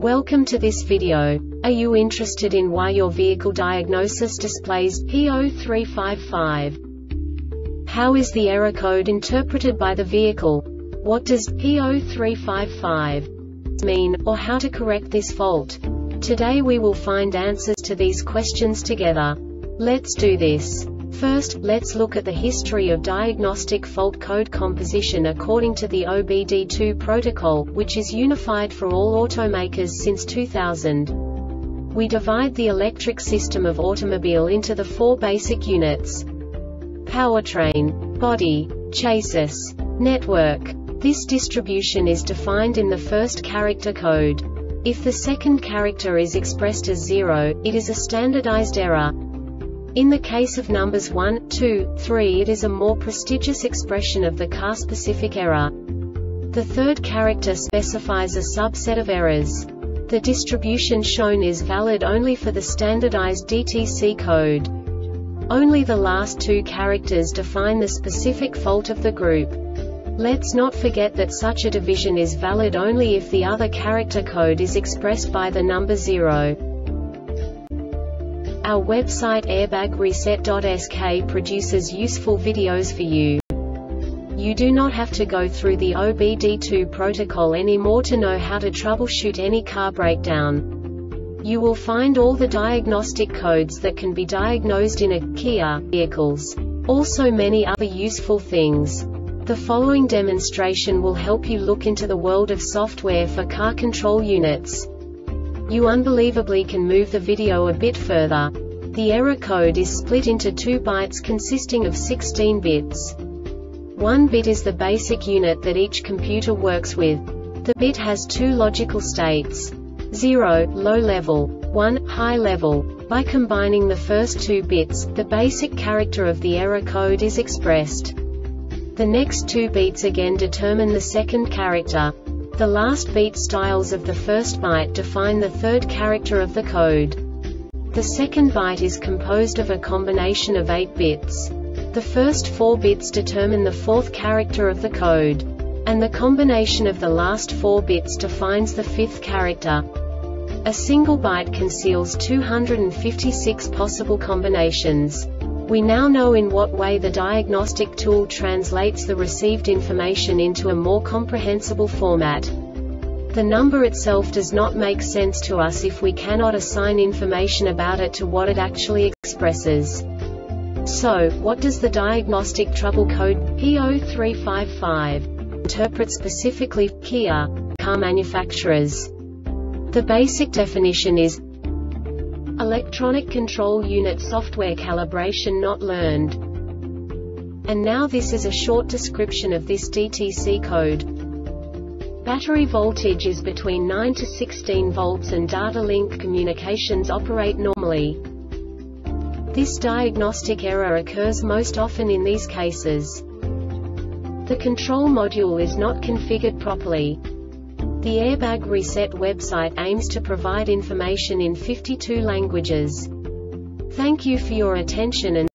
Welcome to this video. Are you interested in why your vehicle diagnosis displays P0355? How is the error code interpreted by the vehicle? What does P0355 mean, or how to correct this fault? Today we will find answers to these questions together. Let's do this. First, let's look at the history of diagnostic fault code composition according to the OBD2 protocol, which is unified for all automakers since 2000. We divide the electric system of automobile into the four basic units: powertrain, body, chassis, network. This distribution is defined in the first character code. If the second character is expressed as 0, it is a standardized error. In the case of numbers 1, 2, 3, it is a more prestigious expression of the car-specific error. The third character specifies a subset of errors. The distribution shown is valid only for the standardized DTC code. Only the last two characters define the specific fault of the group. Let's not forget that such a division is valid only if the other character code is expressed by the number 0. Our website airbagreset.sk produces useful videos for you. You do not have to go through the OBD2 protocol anymore to know how to troubleshoot any car breakdown. You will find all the diagnostic codes that can be diagnosed in a Kia vehicles. Also many other useful things. The following demonstration will help you look into the world of software for car control units. You unbelievably can move the video a bit further. The error code is split into 2 bytes consisting of 16 bits. 1 bit is the basic unit that each computer works with. The bit has 2 logical states: 0, low level, 1, high level. By combining the first 2 bits, the basic character of the error code is expressed. The next 2 beats again determine the second character. The last beat styles of the first byte define the third character of the code. The second byte is composed of a combination of 8 bits. The first 4 bits determine the fourth character of the code. And the combination of the last 4 bits defines the fifth character. A single byte conceals 256 possible combinations. We now know in what way the diagnostic tool translates the received information into a more comprehensible format. The number itself does not make sense to us if we cannot assign information about it to what it actually expresses. So, what does the diagnostic trouble code P0355 interpret specifically for Kia car manufacturers? The basic definition is electronic control unit software calibration not learned. And now this is a short description of this DTC code. Battery voltage is between 9 to 16 volts and data link communications operate normally. This diagnostic error occurs most often in these cases: the control module is not configured properly. The Airbag Reset website aims to provide information in 52 languages. Thank you for your attention and